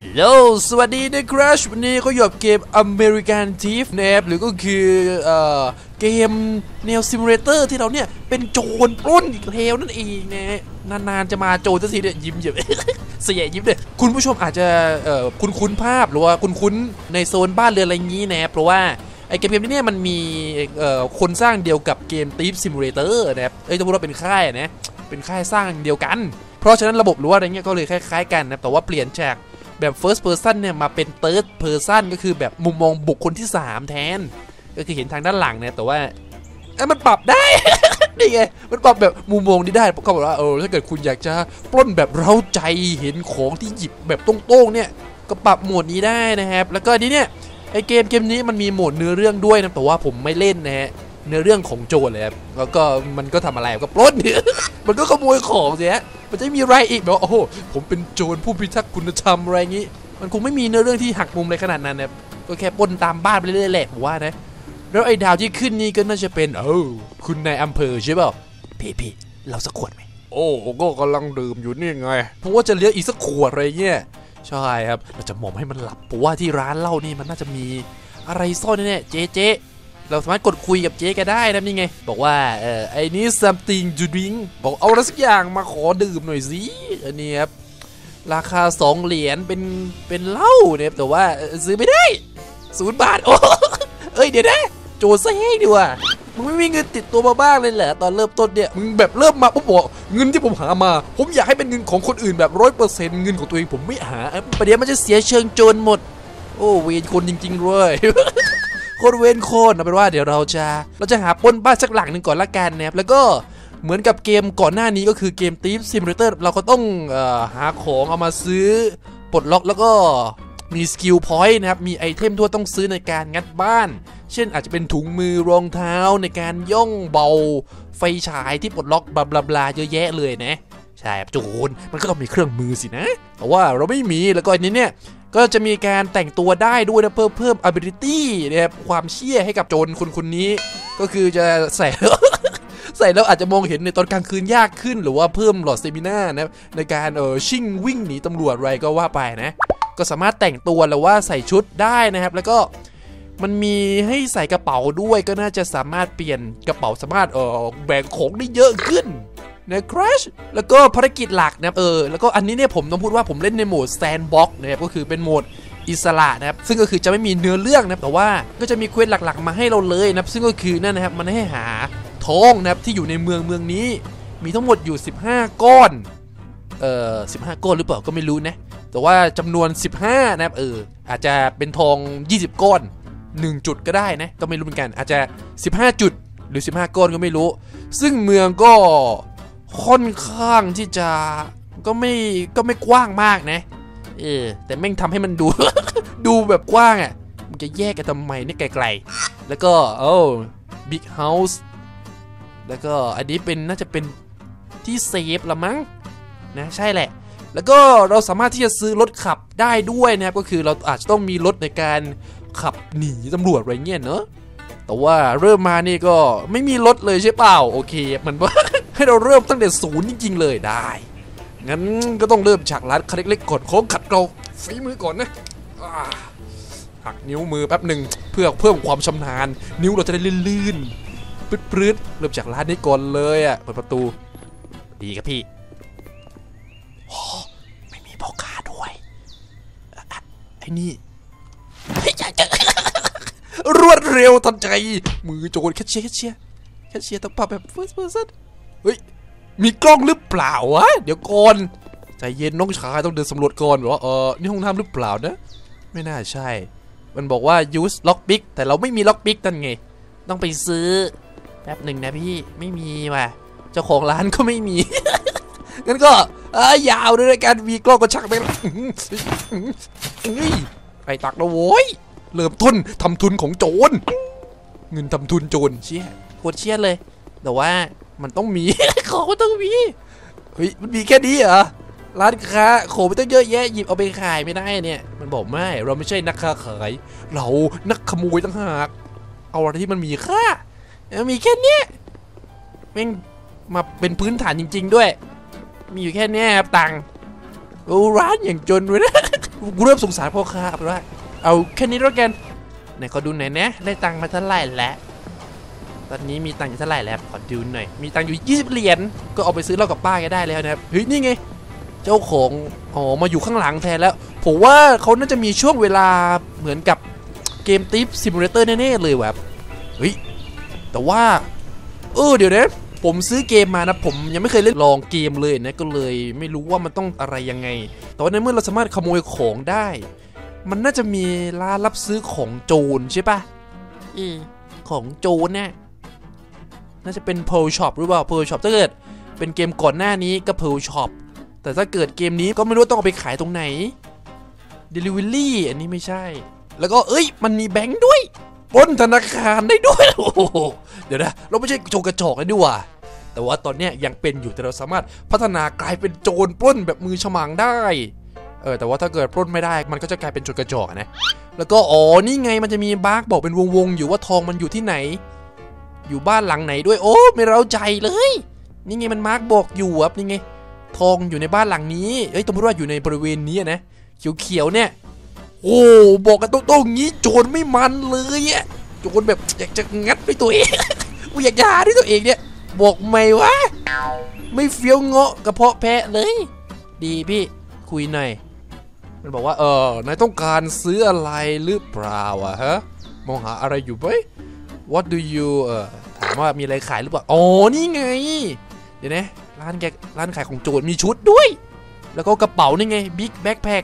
โลสวัสดีนะครับวันนี้ก็อยู่กับเกม American Thief นะครับหรือก็คือเกมแนวซิมูเลเตอร์ที่เราเนี่ยเป็นโจรปล้นอีกแล้วนั่นเองนะนานๆจะมาโจรสักทีเนี่ยยิ้มเยอะ เสียยิ้มเลยคุณผู้ชมอาจจะคุ้นภาพหรือว่าคุ้นในโซนบ้านเรือนอะไรงี้นะเพราะว่าไอเกมนี้เนี่ยมันมีคนสร้างเดียวกับเกม Thief Simulator นะครับจะพูดว่าเป็นค่ายนะเป็นค่ายสร้างเดียวกันเพราะฉะนั้นระบบหรือว่าอะไรเงี้ยก็เลยคล้ายๆกันนะแต่ว่าเปลี่ยนจากแบบ first person เนี่ยมาเป็น third person ก็คือแบบมุมมองบุคคลที่3แทนก็คือเห็นทางด้านหลังเนี่ยแต่ว่ามันปรับได้ นี่ไงมันปรับแบบมุมมองนี้ได้เขาบอกว่าถ้าเกิดคุณอยากจะปล้นแบบเร้าใจเห็นของที่หยิบแบบตรงๆเนี่ยก็ปรับโหมดนี้ได้นะครับแล้วก็นี้เนี่ยไอเกมนี้มันมีโหมดเนื้อเรื่องด้วยนะแต่ว่าผมไม่เล่นนะฮะเนื้อเรื่องของโจรเลยครับแล้วก็มันก็ทำอะไรก็ปล้นเนี่ย มันก็ขโมยของเสียมันจะมีอะไรอีกแบบโอ้โหผมเป็นโจรผู้พิทักษ์คุณธรรมอะไรอย่างนี้มันคงไม่มีเนื้อเรื่องที่หักมุมอะไรขนาดนั้นนะก็แค่ปล้นตามบ้านไปเรื่อยๆแหละผมว่านะแล้วไอ้ดาวที่ขึ้นนี่ก็น่าจะเป็นคุณนายอำเภอใช่เปล่าพี่เราสักขวดไหมโอ้ก็กำลังดื่มอยู่นี่ไงเพราะว่าจะเลี้ยงอีกสักขวดอะไรเงี้ยใช่ครับเราจะหม่อมให้มันหลับเพราะว่าที่ร้านเหล้านี่มันน่าจะมีอะไรซ่อนแน่ๆเจ๊เราสามารถกดคุยกับเจ๊แกได้นะนี่ไงบอกว่าไอ้นี้ something to drink บอกเอาอะไรสักอย่างมาขอดื่มหน่อยสิอันนี้ครับราคา2เหรียญเป็นเหล้าเนี่ยแต่ว่าซื้อไม่ได้0 บาทโอ้เดี๋ยวนะโจเซ่ดีกว่ามึงไม่มีเงินติดตัวมาบ้างเลยเหรอตอนเริ่มต้นเนี่ยมึงแบบเริ่มมาปุ๊บบอกเงินที่ผมหามาผมอยากให้เป็นเงินของคนอื่นแบบ100%เงินของตัวเองผมไม่หาประเดี๋ยวมันจะเสียเชิงโจรหมดโอ้เวรคนจริงๆเลยโคตรเว้นโคตรเอาเป็นว่าเดี๋ยวเราจะหาปล้นบ้านสักหลังหนึ่งก่อนละกันนะครับแล้วก็เหมือนกับเกมก่อนหน้านี้ก็คือเกม Thief Simulator เราก็ต้องหาของเอามาซื้อปลดล็อกแล้วก็มีสกิลพอยต์นะครับมีไอเทมทั่วต้องซื้อในการงัดบ้านเช่นอาจจะเป็นถุงมือรองเท้าในการย่องเบาไฟฉายที่ปลดล็อกบลาบลาเยอะแยะเลยนะใช่โจรมันก็ต้องมีเครื่องมือสินะแต่ว่าเราไม่มีแล้วก็อันนี้เนี่ยก็จะมีการแต่งตัวได้ด้วยนะเพิ่ม ability นะครับความเชี่ยให้กับโจรคนนี้ก็คือจะใส่ ใส่แล้วอาจจะมองเห็นในตอนกลางคืนยากขึ้นหรือว่าเพิ่มหลอดสเตมิน่านะในการชิ่งวิ่งหนีตำรวจอะไรก็ว่าไปนะก็สามารถแต่งตัวหรือว่าใส่ชุดได้นะครับแล้วก็มันมีให้ใส่กระเป๋าด้วยก็น่าจะสามารถเปลี่ยนกระเป๋าสามารถแบ่งของได้เยอะขึ้นนะครับแล้วก็ภารกิจหลักนะแล้วก็อันนี้เนี่ยผมต้องพูดว่าผมเล่นในโหมด Sandbox นะครับก็คือเป็นโหมดอิสระนะครับซึ่งก็คือจะไม่มีเนื้อเรื่องนะแต่ว่าก็จะมีเควสหลักๆมาให้เราเลยนะซึ่งก็คือนั่นนะครับมันให้หาทองนะครับที่อยู่ในเมืองนี้มีทั้งหมดอยู่15ก้อน15ก้อนหรือเปล่าก็ไม่รู้นะแต่ว่าจำนวน15นะครับอาจจะเป็นทอง20ก้อน1จุดก็ได้นะก็ไม่รู้เหมือนกันอาจจะ15จุดหรือ15ก้อนก็ไม่รู้ซึ่งเมืองก็ค่อนข้างที่จะก็ไม่กว้างมากนะแต่แม่งทำให้มันดู ดูแบบกว้างอ่ะมันจะแยกกันทำไมนี่ไกลๆแล้วก็บิ๊กเฮาส์แล้วก็อันนี้เป็นน่าจะเป็นที่เซฟละมั้งนะใช่แหละแล้วก็เราสามารถที่จะซื้อรถขับได้ด้วยนะครับก็คือเราอาจจะต้องมีรถในการขับหนีตำรวจอะไรเงี้ยเนอะแต่ว่าเริ่มมานี่ก็ไม่มีรถเลยใช่เปล่าโอเคมันว่า ให้เราเริ่มตั้งแต่ศูนย์จริงๆเลยได้งั้นก็ต้องเริ่มฉากลัดคันเล็กๆก่อนโค้งขัดเกลาฝีมือก่อนนะหักนิ้วมือแป๊บหนึ่งเพื่อเพิ่มความชำนาญนิ้วเราจะได้ลื่นๆปลื้ดๆเริ่มจากร้านนี้ก่อนเลยอ่ะเปิดประตูดีครับพี่ไม่มีพ่อค้าด้วยไอ้นี่ รวดเร็วทันใจมือโจรแคชเชียร์ต้องปรับแบบ first person เฮ้ยมีกล้องหรือเปล่าวะเดี๋ยวก่อนใจเย็นน้องชายต้องเดินสำรวจก่อนว่านี่ห้องน้ำหรือเปล่านะไม่น่าใช่มันบอกว่า use lockpick แต่เราไม่มี lockpick นั่นไงต้องไปซื้อแป๊บหนึ่งนะพี่ไม่มีว่ะเจ้าของร้านก็ไม่มี งั้นก็ยาวด้วยการมีกล้องก็ชักไปไปตักนะโว้ยเริ่มต้นทำทุนของโจรเงินทำทุนโจรเชี่ยโคตรเชี่ยเลยแต่ว่ามันต้องมี ของมันต้องมีเฮ้ยมันมีแค่นี้เหรอร้านค้าของมันต้องเยอะแยะหยิบเอาไปขายไม่ได้เนี่ยมันบอกไม่เราไม่ใช่นักค้าขายเรานักขโมยต่างหากเอาอะไรที่มันมีค่ามีแค่นี้แม่งมาเป็นพื้นฐานจริงๆด้วยมีอยู่แค่นี้ครับตังค์ร้านอย่างจนเลยนะกูเริ่มสงสารพ่อค้าไปว่าเอาแค่นี้แล้วกันไหนขอดูหน่อยนะได้ตังค์มาเท่าไหร่แล้วตอนนี้มีตังค์อยู่เท่าไหร่แล้วขอดูหน่อยมีตังค์อยู่20 เหรียญก็เอาไปซื้อเหล้ากับป้าแกได้แล้วนะครับเฮ้ยนี่ไงเจ้าของมาอยู่ข้างหลังแทนแล้วผมว่าเขาน่าจะมีช่วงเวลาเหมือนกับเกมทิปซิมูเลเตอร์แน่ๆเลยแบบเฮ้ยแต่ว่าเดี๋ยวนะผมซื้อเกมมานะผมยังไม่เคยเล่นลองเกมเลยนะก็เลยไม่รู้ว่ามันต้องอะไรยังไงแต่ว่าในเมื่อเราสามารถขโมยของได้มันน่าจะมีร้านรับซื้อของโจรใช่ปะของโจรเนี่ยน่าจะเป็น Pearl Shop หรือเปล่า Pearl Shop ถ้าเกิดเป็นเกมก่อนหน้านี้ก็ Pearl Shop แต่ถ้าเกิดเกมนี้ก็ไม่รู้ต้องเอาไปขายตรงไหน Delivery อันนี้ไม่ใช่แล้วก็มันมีแบงค์ด้วยปล้นธนาคารได้ด้วยโอ้โหเดี๋ยวนะเราไม่ใช่โจรกระจอกเลยดีกว่าแต่ว่าตอนนี้ยังเป็นอยู่แต่เราสามารถพัฒนากลายเป็นโจรปล้นแบบมือฉมังได้แต่ว่าถ้าเกิดปล้นไม่ได้มันก็จะกลายเป็นโจรกระจอกนะแล้วก็นี่ไงมันจะมีบาร์กบอกเป็นวงอยู่ว่าทองมันอยู่ที่ไหนอยู่บ้านหลังไหนด้วยโอ้ไม่เร้าใจเลยนี่ไงมันมาร์กบอกอยู่ครับนี่ไงทองอยู่ในบ้านหลังนี้สมมติว่าอยู่ในบริเวณนี้นะเขียวๆเนี่ยโอ้บอกกันตรงๆงี้โจรไม่มันเลยอ่ะโจรแบบอยากจะงัดด้วยตัวเองกูอยากจะหาด้วยตัวเองเนี่ยบอกไม่วะไม่เฟี้ยวเงาะกระเพาะแพะเลยดีพี่คุยหน่อยมันบอกว่านายต้องการซื้ออะไรหรือเปล่าฮะมองหาอะไรอยู่ไหม What do you ถามว่ามีอะไรขายหรือเปล่านี่ไงเดี๋ยวนะร้านขายของโจรมีชุดด้วยแล้วก็กระเป๋านี่ไง Big Backpack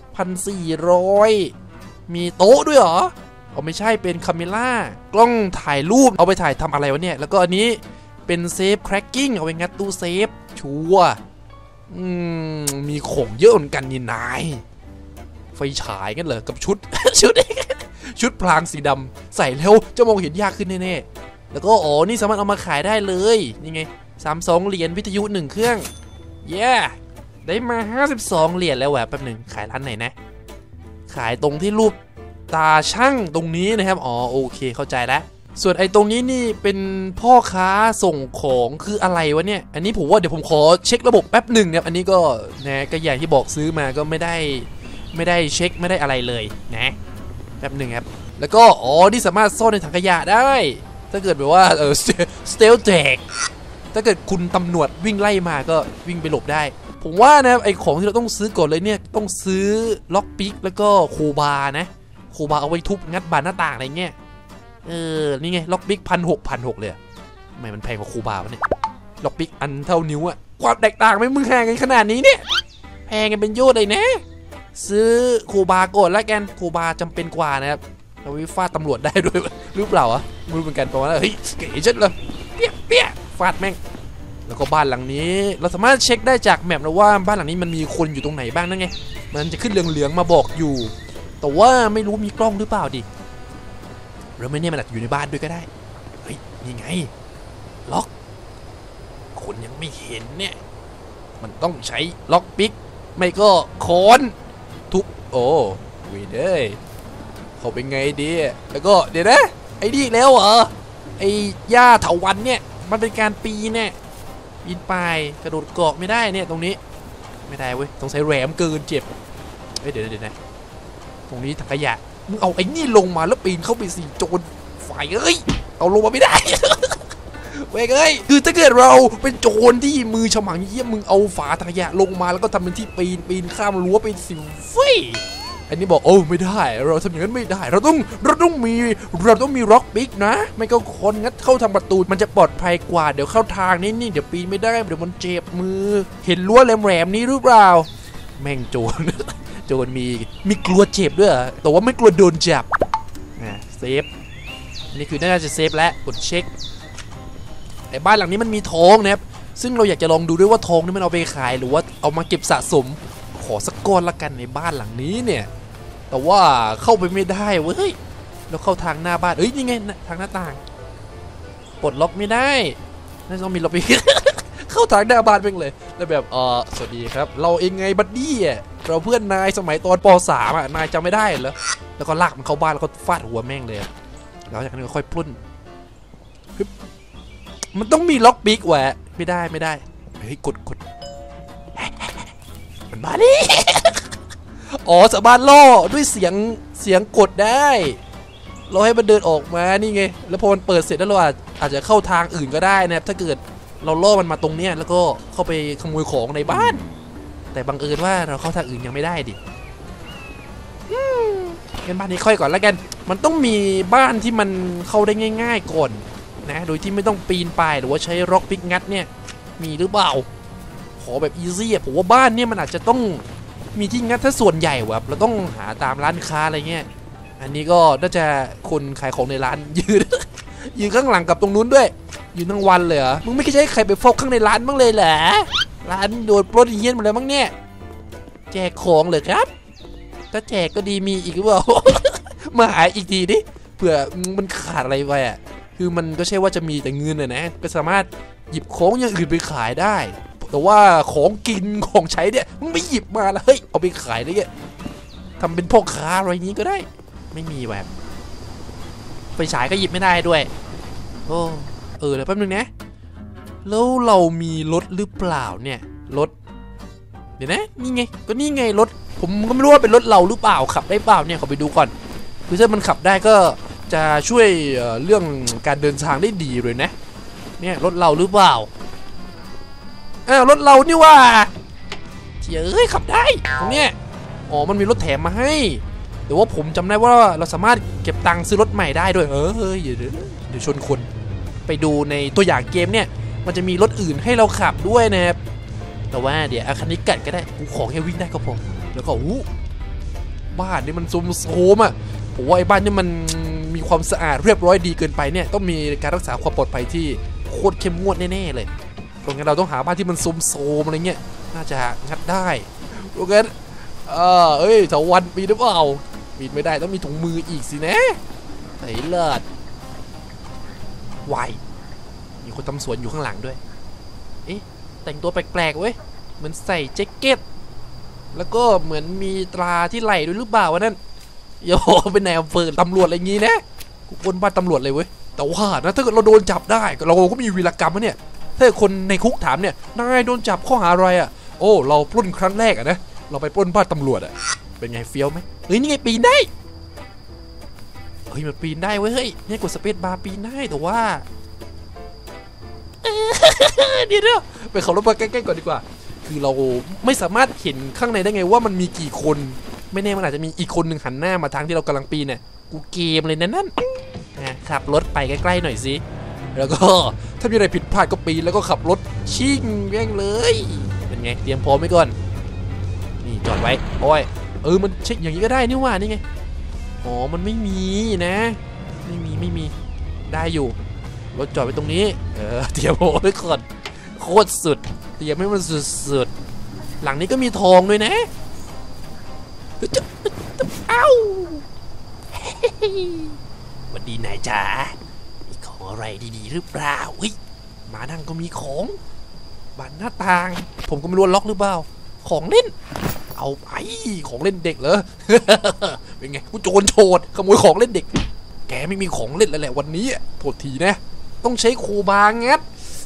1,400มีโต๊ะด้วยเหรอไม่ใช่เป็นคาเมล่ากล้องถ่ายรูปเอาไปถ่ายทำอะไรวะเนี่ยแล้วก็อันนี้เป็นเซฟแคร็กกิ้งเอาไว้งัดตู้เซฟชัวร์มีของเยอะเหมือนกันนี่นายไฟฉายกันเหรอกับชุด ชุดพรางสีดำใส่แล้วจะมองเห็นยากขึ้นแน่ๆแล้วก็นี่สามารถเอามาขายได้เลยนี่ไง32 เหรียญวิทยุ1เครื่องได้มา52 เหรียญแล้วแป๊บหนึ่งขายร้านไหนนะขายตรงที่รูปตาช่างตรงนี้นะครับโอเคเข้าใจแล้วส่วนไอ้ตรงนี้นี่เป็นพ่อค้าส่งของคืออะไรวะเนี่ยอันนี้ผมว่าเดี๋ยวผมขอเช็คระบบแป๊บหนึ่งครับอันนี้ก็นะก็อย่างที่บอกซื้อมาก็ไม่ได้เช็คไม่ได้อะไรเลยนะแป๊บหนึ่งครับแล้วก็นี่สามารถซ่อนในถังขยะได้ถ้าเกิดแบบว่าสเตลแจกถ้าเกิดคุณตำรวจวิ่งไล่มาก็วิ่งไปหลบได้ผมว่านะไอ้ของที่เราต้องซื้อก่อนเลยเนี่ยต้องซื้อล็อกปิกแล้วก็โคบานะโคบาเอาไว้ทุบงัดบานหน้าต่างอะไรเงี้ยนี่ไงล็อกบิ๊ก1,600เลยทำไมมันแพงกว่าคูบาวะเนี่ยล็อกบิ๊กอันเท่านิ้วอะความแตกต่างไม่มึงแพงกันขนาดนี้เนี่ยแพงกันเป็นโยชน์เลยนะซื้อคูบาก่อนแล้วกันคูบาจำเป็นกว่านะครับเราวิฟาดตำรวจได้ด้วยหรือเปล่าอะไม่รู้เหมือนกันเพราะว่าเฮ้ยเก๋จัดเลยเปี้ยฟาดแม่งแล้วก็บ้านหลังนี้เราสามารถเช็คได้จากแมปนะว่าบ้านหลังนี้มันมีคนอยู่ตรงไหนบ้างนั่นไงมันจะขึ้นเหลืองๆมาบอกอยู่แต่ว่าไม่รู้มีกล้องหรือเปล่าดิหรือไม่เนี่ยมันอาจจะอยู่ในบ้านด้วยก็ได้เฮ้ยนี่ไงล็อกคนยังไม่เห็นเนี่ยมันต้องใช้ล็อกปิกไม่ก็ค้อนทุบเว้ยเด้ยเขาเป็นไงดีแล้วก็เดี๋ยวนะไอ้นี่แล้วเหรอไอ้หญ้าเถาวัลย์เนี่ยมันเป็นการปีนเนี่ยปีนป่ายกระโดดเกาะไม่ได้เนี่ยตรงนี้ไม่ได้เว้ยต้องใช้แหลมเกินเจ็บเดี๋ยวนะตรงนี้ถังขยะมึงเอาไอ้นี่ลงมาแล้วปีนเข้าไปสิโจรฝ่ายเอาลงมาไม่ได้เว้ยคือถ้าเกิดเราเป็นโจรที่มือฉมังเยี่ยมมึงเอาฝาถังขยะลงมาแล้วก็ทำเป็นที่ปีนข้ามรั้วไปสิอันนี้บอกไม่ได้เราทำอย่างนั้นไม่ได้เราต้องมีล็อกบิ๊กนะไม่ก็คนงัดเข้าทางประตูมันจะปลอดภัยกว่าเดี๋ยวเข้าทางนี่เดี๋ยวปีนไม่ได้เดี๋ยวมันเจ็บมือเห็นรั้วแหลมนี้หรือเปล่าแม่งโจรมีกลัวเจ็บด้วยแต่ว่าไม่กลัวโดนจับเซฟนี่คือน่าจะเซฟแล้วกดเช็คไอ้บ้านหลังนี้มันมีทองนะครับซึ่งเราอยากจะลองดูด้วยว่าทองนี่มันเอาไปขายหรือว่าเอามาเก็บสะสมขอสักก้อนละกันในบ้านหลังนี้เนี่ยแต่ว่าเข้าไปไม่ได้เว้ยแล้วเข้าทางหน้าบ้านนี่ไงทางหน้าต่างปลดล็อกไม่ได้น่าจะต้องมีล็อกไป เข้าทางหน้าบ้านเพ่งเลยแล้วแบบสวัสดีครับเราเองไงบัดดี้เราเพื่อนนายสมัยตอนป.3นายจำไม่ได้เหรอแล้วก็ลากมันเข้าบ้านแล้วก็ฟาดหัวแม่งเลยแล้วจากนั้นก็ค่อยปล้นมันต้องมีล็อกบิ๊กแหวะไม่ได้เฮ้ยกดมันมาดิอ๋อสามารถล่อด้วยเสียงกดได้เราให้มันเดินออกมานี่ไงแล้วพอมันเปิดเสร็จแล้วเราอาจจะเข้าทางอื่นก็ได้นะครับถ้าเกิดเราล่อมันมาตรงเนี้ยแล้วก็เข้าไปขโมยของในบ้านแต่บังเอิญว่าเราเข้าทางอื่นยังไม่ได้ดิงั้นบ้านนี้ค่อยก่อนแล้วกันมันต้องมีบ้านที่มันเข้าได้ง่ายๆก่อนนะโดยที่ไม่ต้องปีนป่ายหรือว่าใช้ร็อกพิกงัดเนี่ยมีหรือเปล่าขอแบบอีซี่ผมว่าบ้านเนี่ยมันอาจจะต้องมีที่งัดถ้าส่วนใหญ่แบบเราต้องหาตามร้านค้าอะไรเงี้ยอันนี้ก็น่าจะคนขายของในร้านยืนข้างหลังกับตรงนู้นด้วยยืนทั้งวันเลยเหรอมึงไม่คิดจะให้ใครไปเฝ้าข้างในร้านบ้างเลยเหรอร้านโดนปล้นเฮี้ยนหมดเลยมั้งเนี่ยแจกของเลยครับถ้าแจกก็ดีมีอีกหรือเปล่า มาหาอีกทีดิเผื่อมันขาดอะไรไปอ่ะคือมันก็ใช่ว่าจะมีแต่เงินนะก็สามารถหยิบของอย่างอื่นไปขายได้แต่ว่าของกินของใช้เนี่ยมึงไม่หยิบมาแล้วเฮ้ยเอาไปขายได้ไงทำเป็นพ่อค้าอะไรนี้ก็ได้ไม่มีแบบไฟฉายก็หยิบไม่ได้ด้วยโอ้เดี๋ยวแป๊บนึงนะแล้วเรามีรถหรือเปล่าเนี่ยรถเดี๋ยวนะนี่ไงก็นี่ไงรถผมก็ไม่รู้ว่าเป็นรถเราหรือเปล่าขับได้เปล่าเนี่ยขอไปดูก่อนคือถ้ามันขับได้ก็จะช่วยเรื่องการเดินทางได้ดีเลยนะเนี่ยรถเราหรือเปล่ารถเรานี่ว่าเฮ้ยขับได้ตรงเนี้ยอ๋อมันมีรถแถมมาให้แต่ว่าผมจำได้ว่าเราสามารถเก็บตังค์ซื้อรถใหม่ได้ด้วยเดี๋ยวชนคนไปดูในตัวอย่างเกมเนี่ยมันจะมีรถอื่นให้เราขับด้วยนะครับแต่ว่าเดี๋ยวอาคันนี้กัดก็ได้กูขอแค่วิ่งได้ก็พอแล้วก็บ้านนี่มันโซมอ่ะผมว่าไอ้บ้านนี่มันมีความสะอาดเรียบร้อยดีเกินไปเนี่ยต้องมีการรักษาความปลอดภัยที่โคตรเข้มงวดแน่ๆเลยเพราะงั้นเราต้องหาบ้านที่มันโซมอะไรเงี้ยน่าจะงัดได้เพราะงั้นเถาวันปีนหรือเปล่าปีนไม่ได้ต้องมีถุงมืออีกสินะไอ้เลิศวายมีคนทำสวนอยู่ข้างหลังด้วยเอ๊ะแต่งตัวแปลกๆเว้ยเหมือนใส่แจ็คเก็ตแล้วก็เหมือนมีตราที่ไหล่ด้วยหรือเปล่าวะนั่นโย่เป็นนายอำเภอตำรวจอะไรงี้นะกูปล้นบ้านตำรวจเลยเว้ยแต่ว่านะถ้าเกิดเราโดนจับได้เราก็มีวีรกรรมนะเนี่ยถ้าคนในคุกถามเนี่ยนายโดนจับข้อหาอะไรอ่ะโอ้เราปล้นครั้งแรกอะนะเราไปปล้นบ้านตำรวจอะเป็นไงเฟี้ยวไหมเฮ้ยนี่ไงปีนได้เฮ้ยมันปีนได้เว้ยเฮ้ยนี่กดสเปซบาร์ปีนได้แต่ว่าเดี๋ยวไปขับรถมาใกล้ๆก่อนดีกว่าคือเราไม่สามารถเห็นข้างในได้ไงว่ามันมีกี่คนไม่แน่มันอาจจะมีอีกคนหนึ่งหันหน้ามาทางที่เรากำลังปีนเนี่ยกูเกมเลยนั่นขับรถไปใกล้ๆหน่อยสิแล้วก็ถ้ามีอะไรผิดพลาดก็ปีนแล้วก็ขับรถชิ่งแย่งเลยเป็นไงเตรียมพร้อมไว้ก่อนนี่จอดไว้โอ้ยมันเช็คอย่างนี้ก็ได้นี่ว่านี่ไงอ๋อมันไม่มีนะไม่มีได้อยู่รถจอดไว้ตรงนี้เตรียมโอ้ไว้ก่อนโคตรสุดเตรียมให้มันสุดๆหลังนี้ก็มีทองด้วยนะเอ้าวันดีนายจ๋ามีของอะไรดีๆหรือเปล่ามานั่งก็มีของบานหน้าต่างผมก็ไม่รู้ล็อกหรือเปล่าของเล่นเอาไปของเล่นเด็กเหรอ เป็นไงกูโจรโฉดขโมยของเล่นเด็กแกไม่มีของเล่นแล้วแหละวันนี้โทษทีนะต้องใช้โคบางัด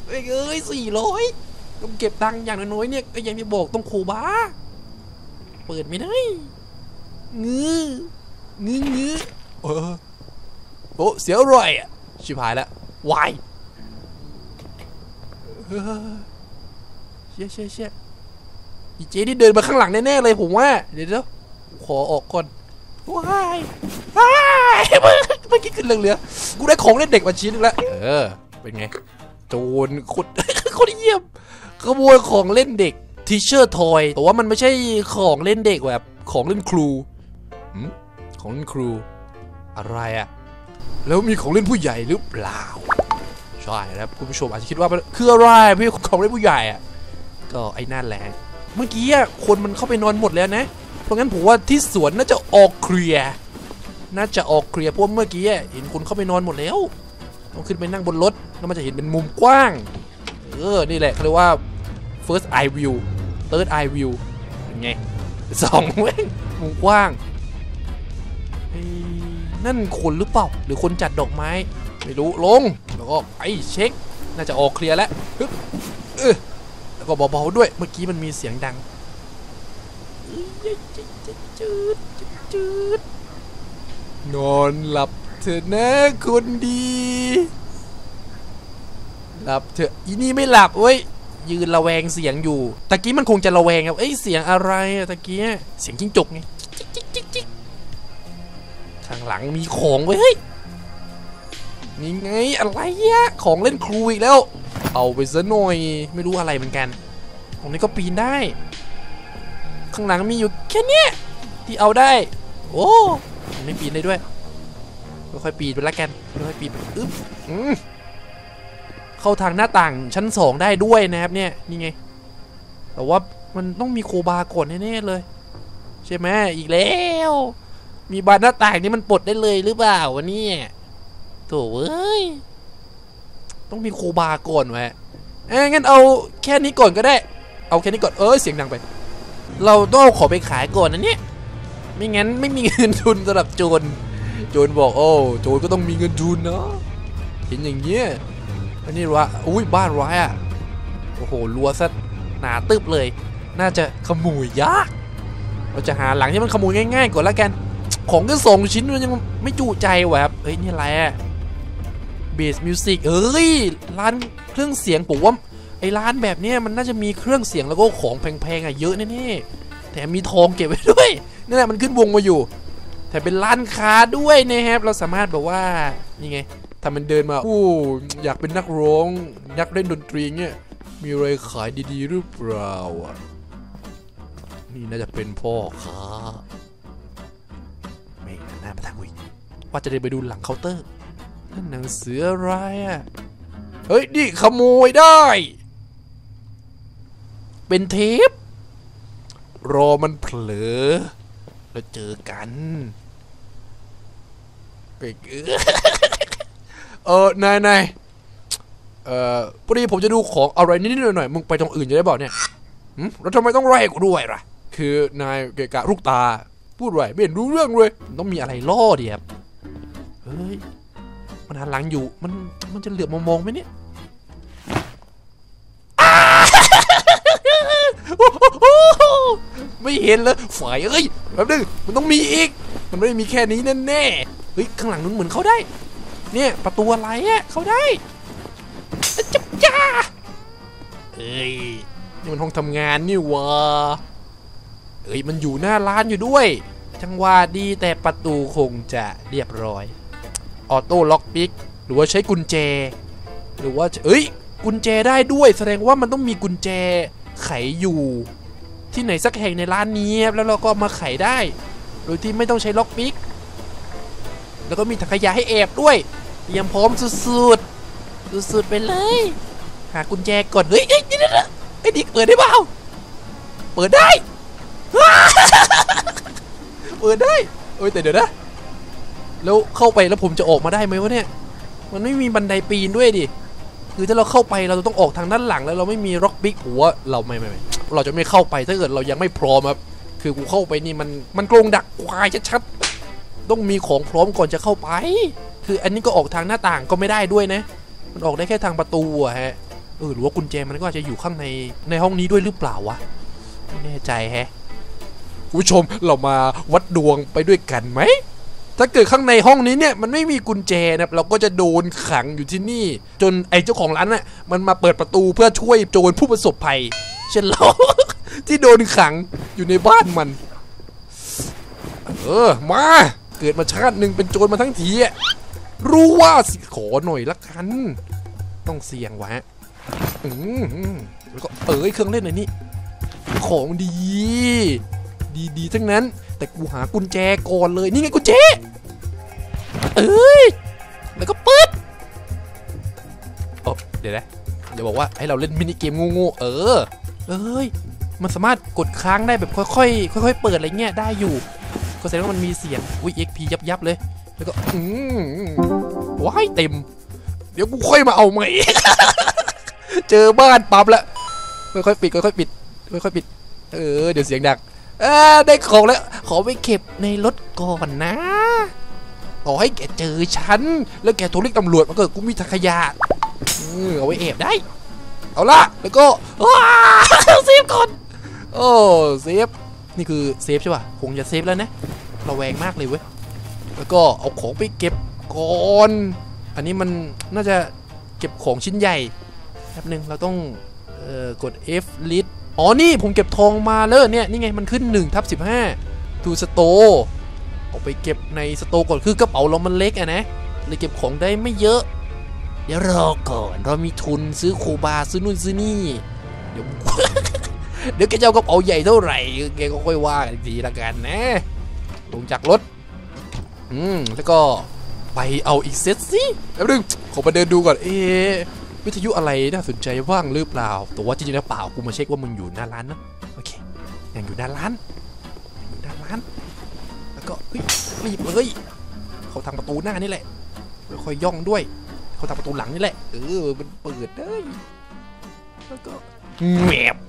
400ต้องเก็บตังค์อย่างน้อยเนี่ยก็ยังที่บอกต้องโคบาเปิดไม่ได้งื้อโอ้เสียอร่อยอ่ะชิบหายแล้ววายเชี่ยอีเจนี่เดินมาข้างหลังแน่ๆเลยผมว่าเดี๋ยวขอออกก่อนว้ายเมื่อกี้ขึ้นเหลือกูได้ของเล่นเด็กมาชิ้นนึงแล้วเป็นไงโจรคนเยี่ยมขโมยของเล่นเด็กทีเชอร์ทอยแต่ว่ามันไม่ใช่ของเล่นเด็กแบบของเล่นครูของเล่นครูอะไรอะแล้วมีของเล่นผู้ใหญ่หรือเปล่าใช่ครับคุณผู้ชมอาจจะคิดว่าคืออะไรพี่ของเล่นผู้ใหญ่อะก็ไอ้นั่นแหละเมื่อกี้คนมันเข้าไปนอนหมดแล้วนะเพราะงั้นผมว่าที่สวนน่าจะออกเคลียร์เพราะเมื่อกี้เห็นคนเข้าไปนอนหมดแล้วต้องขึ้นไปนั่งบนรถแล้วมันจะเห็นเป็นมุมกว้างนี่แหละเขาเรียกว่า first eye view third eye view เป็นไง2มุมกว้างนั่นคนหรือเปล่าหรือคนจัดดอกไม้ไม่รู้ลงแล้วก็ไปเช็คน่าจะออกเคลียร์แล้วแล้วก็เบาๆด้วยเมื่อกี้มันมีเสียงดังจืดนอนหลับเถอะนะคนดีหลับเถอะอีนี่ไม่หลับเว้ยยืนระแวงเสียงอยู่ตะกี้มันคงจะระแวงครับเสียงอะไรอะตะกี้เสียงจิ้งจกไงข้างหลังมีของไว้เฮ้ยนี่ไงอะไรอะของเล่นครูอีกแล้วเอาไปซะหน่อยไม่รู้อะไรเหมือนกันของนี้ก็ปีนได้ข้างหลังมีอยู่แค่นี้ที่เอาได้โอ้ไม่ปีนได้ด้วยค่อยๆปีนไปละกันค่อยๆปีนอึ๊บเข้าทางหน้าต่างชั้น2ได้ด้วยนะครับเนี่ยนี่ไงแต่ว่ามันต้องมีโคบาร์ก่อนแน่ๆเลยใช่ไหมอีกแล้วมีบานหน้าต่างนี้มันปลดได้เลยหรือเปล่าวะเนี่ยโถ่เอ้ยต้องมีโคบาร์ก่อนวะงั้นเอาแค่นี้ก่อนก็ได้เอาแค่นี้ก่อนเสียงดังไปเราต้องขอไปขายก่อนนะเนี่ยไม่งั้นไม่มีเงินทุนสำหรับโจรบอกโจรก็ต้องมีเงินทุนเนาะเห็นอย่างเงี้ยอันนี้ว่าอุ้ยบ้านร้ายอ่ะโอ้โหรัวซะหนาตึบเลยน่าจะขโมยยากเราจะหาหลังที่มันขโมยง่ายๆก่อนแล้วกันของก็2 ชิ้นมันยังไม่จุใจว่ะครับนี่อะไรอ่ะเบสมิวสิกร้านเครื่องเสียงผมว่าไอ้ร้านแบบนี้มันน่าจะมีเครื่องเสียงแล้วก็ของแพงๆเยอะแน่ๆแถมมีทองเก็บไว้ด้วยนี่แหละมันขึ้นวงมาอยู่แต่เป็นร้านค้าด้วยนะครับเราสามารถแบบว่านี่ไงถ้ามันเดินมาอยากเป็นนักร้องนักเล่นดนตรีเนี่ยมีอะไรขายดีๆหรือเปล่าอ่ะนี่น่าจะเป็นพ่อค้าไม่น่ามาทางวิ่งว่าจะเดินไปดูหลังเคาน์เตอร์นั่นหนังสืออะไรอ่ะเฮ้ยนี่ขโมยได้เป็นเทปรอมันเผลอแล้วเจอกันนายพอดีผมจะดูของอะไรนิดๆหน่อยๆมึงไปตรงอื่นจะได้บอกเนี่ยแล้วทำไมต้องไล่กูด้วยล่ะคือนายเกะกะลูกตาพูดไรไม่เห็นรู้เรื่องเลยต้องมีอะไรล่อดิครับเฮ้ยมันหันหลังอยู่มันจะเหลือบมองไหมเนี่ยไม่เห็นเลยฝ่ายแป๊บนึงมันต้องมีอีกมันไม่ได้มีแค่นี้แน่ๆเฮ้ยข้างหลังนู้นเหมือนเขาได้เนี่ยประตูอะไรอะเขาได้จับจ้านี่มันห้องทำงานนี่วะมันอยู่หน้าร้านอยู่ด้วยจังหวะดีแต่ประตูคงจะเรียบร้อยออโต้ล็อกปิกหรือว่าใช้กุญแจหรือว่ากุญแจได้ด้วยแสดงว่ามันต้องมีกุญแจไขอยู่ที่ไหนสักแห่งในร้านนี้แล้วเราก็มาไขได้โดยที่ไม่ต้องใช้ล็อกปิกแล้วก็มีถังขยะให้แอบด้วยเตรียมพร้อมสุดไปเลยหากุญแจก่อนนี่ดิเปิดได้เปล่าเปิดได้เปิดได้แต่เดี๋ยวนะแล้วเข้าไปแล้วผมจะออกมาได้ไหมวะเนี่ยมันไม่มีบันไดปีนด้วยดิคือถ้าเราเข้าไปเราต้องออกทางด้านหลังแล้วเราไม่มีล็อกปิกหัวเราไม่เราจะไม่เข้าไปถ้าเกิดเรายังไม่พร้อมครับคือกูเข้าไปนี่มันกรงดักควายชัดๆต้องมีของพร้อมก่อนจะเข้าไปคืออันนี้ก็ออกทางหน้าต่างก็ไม่ได้ด้วยนะมันออกได้แค่ทางประตูอะฮะหรือว่ากุญแจมันก็อาจจะอยู่ข้างในห้องนี้ด้วยหรือเปล่าวะไม่แน่ใจแฮะคุณผู้ชมเรามาวัดดวงไปด้วยกันไหมถ้าเกิดข้างในห้องนี้เนี่ยมันไม่มีกุญแจนะเราก็จะโดนขังอยู่ที่นี่จนไอ้เจ้าของร้านน่ะมันมาเปิดประตูเพื่อช่วยโจรผู้ประสบภัยเช่นเราที่โดนขังอยู่ในบ้านมันมาเกิดมาชาติหนึ่งเป็นโจรมาทั้งทีรู้ว่าขอหน่อยละกันต้องเสี่ยงวะแล้วก็เครื่องเล่นอะไรนี่ของดีทั้งนั้นแต่กูหากุญแจก่อนเลยนี่ไงกุญแจแล้วก็เปิดเดี๋ยวนะอย่าบอกว่าให้เราเล่นมินิเกมงูมันสามารถกดค้างได้แบบค่อยๆเปิดอะไรเงี้ยได้อยู่ก็แสดงว่ามันมีเสียงXP ยับเลยแล้วก็ว้ายเต็มเดี๋ยวกูค่อยมาเอาใหม่ เจอบ้านปั๊บแล้วค่อยๆปิดเดี๋ยวเสียงดังได้ของแล้วขอไปเก็บในรถก่อนนะต่อให้แกเจอฉันแล้วแกโทรเรียกตำรวจมาเกิดกูมีถังขยะเอาไว้แอบได้เอาละแล้วก็เซฟก่อนเซฟนี่คือเซฟใช่ป่ะคงจะเซฟแล้วนะระแวงมากเลยเว้ยแล้วก็เอาของไปเก็บก่อนอันนี้มันน่าจะเก็บของชิ้นใหญ่แป๊บนึงเราต้องกด F list อ๋อนี่ผมเก็บทองมาเลยเนี่ยนี่ไงมันขึ้น1/15 to store เอาไปเก็บในสโตร์ก่อนคือกระเป๋าเรามันเล็กอะนะเลยเก็บของได้ไม่เยอะเดี๋ยวรอก่อนเรามีทุนซื้อโคบาซื้อนู่นซื้อนี่เดี๋ยว เดี๋ยวแกจะเอากระเป๋าใหญ่เท่าไหร่แกก็ค่อยว่ากันทีละกันนะลงจากรถแล้วก็ไปเอาอีกเซตสิแล้วนึงขอมาเดินดูก่อนวิทยุอะไรน่าสนใจว่างหรือเปล่าแต่ว่าจริงๆแล้วเปล่ากูมาเช็คว่ามึงอยู่หน้าร้านนะโอเคยังอยู่หน้าร้านแล้วก็เฮ้ยรีบเลยเขาทางประตูหน้านี่แหละค่อยย่องด้วยเขาทางประตูหลังนี่แหละมันเปิดได้แล้วก็แหวบ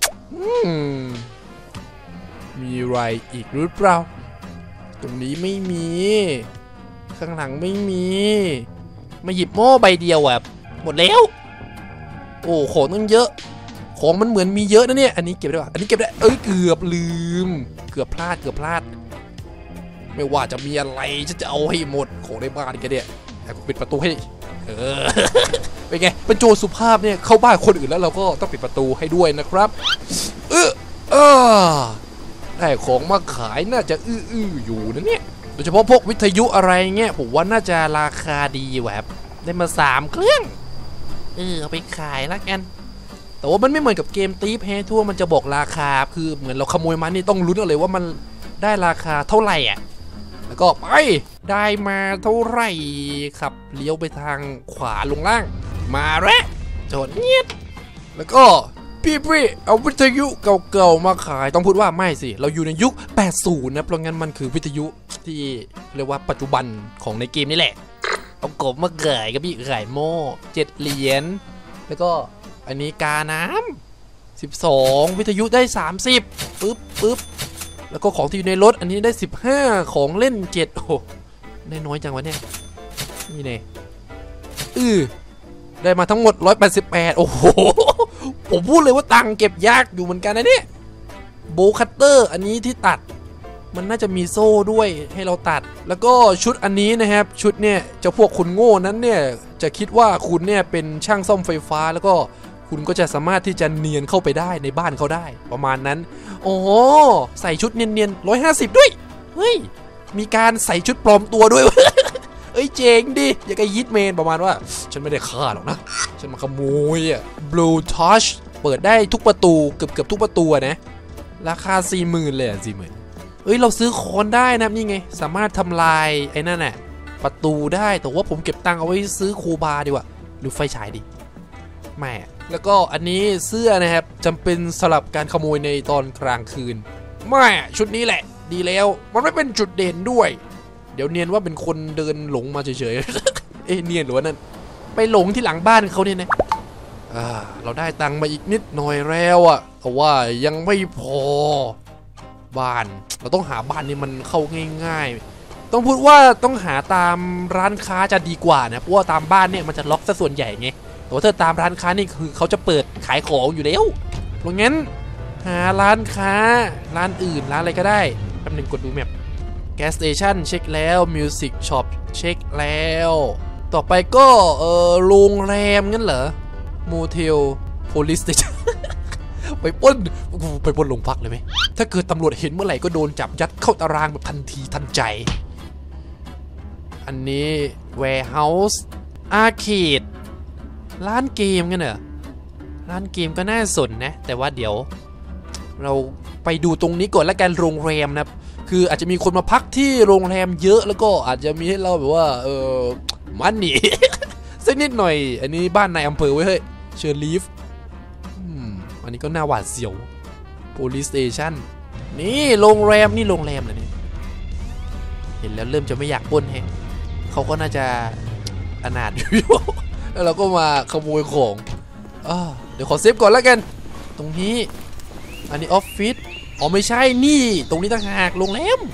มีอะไรอีกหรือเปล่าตรงนี้ไม่มีข้างหลังไม่มีมาหยิบโม่ใบเดียวอ่ะหมดแล้วโอ้ของตั้งเยอะของมันเหมือนมีเยอะนะเนี่ยอันนี้เก็บได้ป่ะอันนี้เก็บได้เกือบลืมเกือบพลาดไม่ว่าจะมีอะไรจะเอาให้หมดของในบ้านกันเนี่ยแต่ปิดประตูให้เป็นไงเป็นโจรสุภาพเนี่ยเข้าบ้านคนอื่นแล้วเราก็ต้องปิดประตูให้ด้วยนะครับได้ของมาขายน่าจะอยู่นะเนี่ยโดยเฉพาะพวกวิทยุอะไรเงี้ยผมว่าน่าจะราคาดีแบบได้มา3 เครื่องเอาไปขายแล้วกันแต่ว่ามันไม่เหมือนกับเกมตีฟแฮทั่วมันจะบอกราคาคือเหมือนเราขโมยมันนี่ต้องลุ้นเลยว่ามันได้ราคาเท่าไหร่อ่ะแล้วก็ไปได้มาเท่าไหร่ขับเลี้ยวไปทางขวาลงล่างมาแล้วจอดเงียบแล้วก็พี่เอาวิทยุเก่าๆมาขายต้องพูดว่าไม่สิเราอยู่ในยุค80นะเพราะงั้นมันคือวิทยุที่เรียกว่าปัจจุบันของในเกมนี่แหละเอากบมาขายกับพี่ขายโม่7 เหรียญแล้วก็อันนี้กาน้ำ12วิทยุได้30ปึ๊บแล้วก็ของที่อยู่ในรถอันนี้ได้15ของเล่น7โอ้ได้น้อยจังวะเนี่ยนี่เน่ได้มาทั้งหมด188โอ้โหผมพูดเลยว่าตังเก็บยากอยู่เหมือนกันนะเนี่ยโบคัตเตอร์อันนี้ที่ตัดมันน่าจะมีโซ่ด้วยให้เราตัดแล้วก็ชุดอันนี้นะครับชุดเนี่ยจะพวกคนโง่นั้นเนี่ยจะคิดว่าคุณเนี่ยเป็นช่างซ่อมไฟฟ้าแล้วก็คุณก็จะสามารถที่จะเนียนเข้าไปได้ในบ้านเขาได้ประมาณนั้นโอ้ใส่ชุดเนียนๆ150ด้วยเฮ้ยมีการใส่ชุดปลอมตัวด้วยเจ๋งดิอย่างกับยิทเมนประมาณว่าฉันไม่ได้ฆ่าหรอกนะฉันมาขโมยBlue Touch เปิดได้ทุกประตูเกือบทุกประตูนะราคา 40,000 เลย40,000เราซื้อค้อนได้นะนี่ไงสามารถทำลายไอ้นั่นน่ะประตูได้แต่ว่าผมเก็บตังค์เอาไว้ซื้อโคบาดีกว่าหรือไฟฉายดีไม่แล้วก็อันนี้เสื้อนะครับจำเป็นสำหรับการขโมยในตอนกลางคืนไม่ชุดนี้แหละดีแล้วมันไม่เป็นจุดเด่นด้วยเดี๋ยวเนียนว่าเป็นคนเดินหลงมาเฉยๆ เนียนหรือว่านั่นไปหลงที่หลังบ้านเขาเนี่ยนะเราได้ตังค์มาอีกนิดหน่อยแล้วแต่ว่ายังไม่พอบ้านเราต้องหาบ้านนี่มันเข้าง่ายๆต้องพูดว่าต้องหาตามร้านค้าจะดีกว่านะเพราะว่าตามบ้านเนี่ยมันจะล็อกซะส่วนใหญ่ไงแต่ว่าถ้าตามร้านค้านี่คือเขาจะเปิดขายของอยู่แล้วเพราะงั้นหาร้านค้าร้านอื่นร้านอะไรก็ได้แป๊บนึงกดดูแมพGas Station เช็คแล้ว Music Shop เช็คแล้วต่อไปก็โรงแรมงั้นเหรอ Motel Police Station ไปปล้นโรงพักเลยไหมถ้าเกิดตำรวจเห็นเมื่อไหร่ก็โดนจับยัดเข้าตารางแบบทันทีทันใจอันนี้ Warehouse Arcade ร้านเกมงั้นเหรอร้านเกมก็น่าสนนะแต่ว่าเดี๋ยวเราไปดูตรงนี้ก่อนแล้วกันโรงแรมนะคืออาจจะมีคนมาพักที่โรงแรมเยอะแล้วก็อาจจะมีให้เราแบบว่ามันนี่ สักนิดหน่อยอันนี้บ้านนายอำเภอไว้เฮ้ยเชอร์ลีฟอันนี้ก็น่าหวาดเสียว Police Station นี่โรงแรมนี่โรงแรมเลยนี่เห็นแล้วเริ่มจะไม่อยากปล้นแฮะเขาก็น่าจะอนาถอยู่ แล้วเราก็มาขโมยของเดี๋ยวขอเซฟก่อนแล้วกันตรงนี้อันนี้ออฟฟิศไม่ใช่นี่ตรงนี้ต่างหากโรงแรม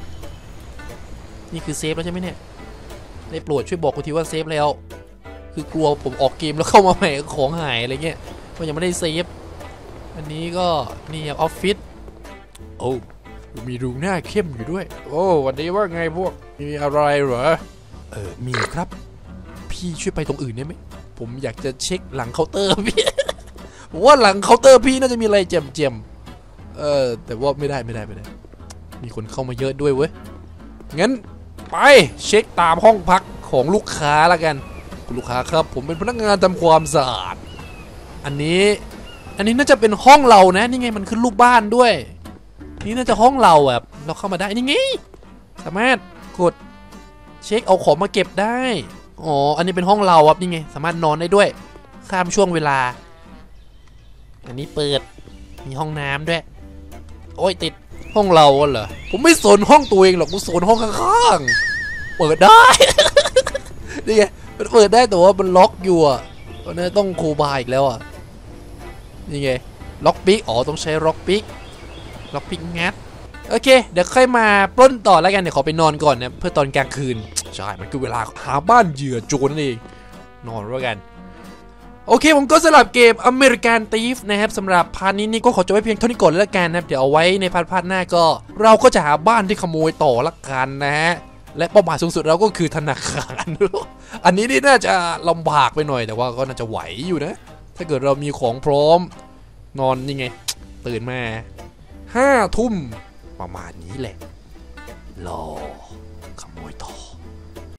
นี่คือเซฟแล้วใช่ไหมเนี่ยได้โปรดช่วยบอกกูทีว่าเซฟแล้วคือกลัวผมออกเกมแล้วเข้ามาใหม่ของหายอะไรเงี้ยก็ยังไม่ได้เซฟอันนี้ก็นี่ออฟฟิศโอ้มีรูหน้าเข้มอยู่ด้วยโอ้วันนี้ว่าไงพวกมีอะไรเหรอมีครับพี่ช่วยไปตรงอื่นได้ไหมผมอยากจะเช็คหลังเคาน์เตอร์พี่ ว่าหลังเคาน์เตอร์พี่น่าจะมีอะไรเจียมแต่ว่าไม่ได้มีคนเข้ามาเยอะด้วยเว้ยงั้นไปเช็คตามห้องพักของลูกค้าละกันคุณลูกค้าครับผมเป็นพนักงานทำความสะอาดอันนี้น่าจะเป็นห้องเรานะนี่ไงมันขึ้นรูปบ้านด้วยนี่น่าจะห้องเราแบบเราเข้ามาได้นี่ไงสามารถกดเช็คเอาของมาเก็บได้อ๋ออันนี้เป็นห้องเราครับนี่ไงสามารถนอนได้ด้วยข้ามช่วงเวลาอันนี้เปิดมีห้องน้ำด้วยโอ้ยติดห้องเราเหรอผมไม่สนห้องตัวเองหรอกกูสนห้องข้างๆเปิดได้ นี่ไงมันเปิดได้แต่ว่ามันล็อกอยู่อ่ะตอนนี้ต้องโคบายอีกแล้วอ่ะนี่ไงล็อกปิกอ๋อต้องใช้ล็อกปิกงัดโอเคเดี๋ยวค่อยมาปล้นต่อแล้วกันเดี๋ยวขอไปนอนก่อนนะเพื่อตอนกลางคืนใช่มันคือเวลาหาบ้านเหยื่อโจรนั่นเองนอนแล้วกันโอเคผมก็สลับเกม American Thief นะครับสำหรับพาร์ทนี้นี่ก็ขอจบไว้เพียงเท่านี้ก่อนแล้วกันนะครับเดี๋ยวเอาไว้ในพาร์ทหน้าก็เราก็จะหาบ้านที่ขโมยต่อละกันนะฮะและเป้าหมายสูงสุดเราก็คือธนาคารอันนี้นี่น่าจะลำบากไปหน่อยแต่ว่าก็น่าจะไหวอยู่นะถ้าเกิดเรามีของพร้อมนอนนี่ไงตื่นมา5 ทุ่มประมาณนี้แหละรอ